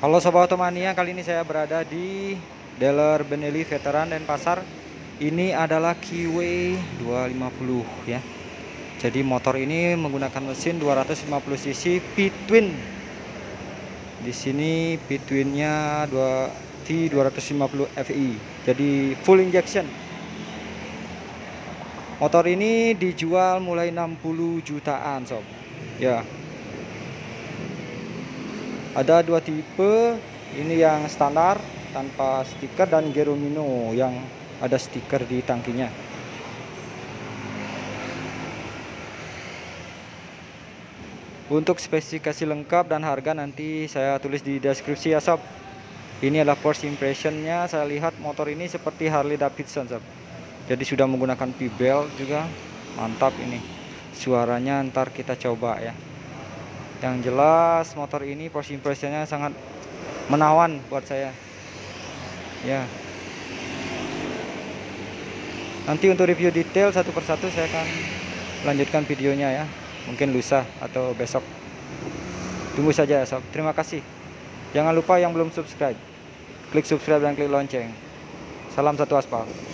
Halo Sobat Otomania, kali ini saya berada di dealer Benelli Veteran Denpasar. Ini adalah QW 250 ya. Jadi motor ini menggunakan mesin 250 cc P-twin. Di sini P-twinnya T250 Fi. Jadi full injection. Motor ini dijual mulai 60 jutaan, sob. Ya. Ada dua tipe, ini yang standar tanpa stiker dan Geromino yang ada stiker di tangkinya. Untuk spesifikasi lengkap dan harga nanti saya tulis di deskripsi ya sob. Ini adalah first impressionnya, saya lihat motor ini seperti Harley Davidson sob. Jadi sudah menggunakan V-belt juga, mantap ini. Suaranya ntar kita coba ya. Yang jelas motor ini first impressionnya sangat menawan buat saya ya. Nanti untuk review detail satu persatu saya akan lanjutkan videonya ya, mungkin lusa atau besok. Tunggu saja ya sob. Terima kasih. Jangan lupa yang belum subscribe, klik subscribe dan klik lonceng. Salam satu aspal.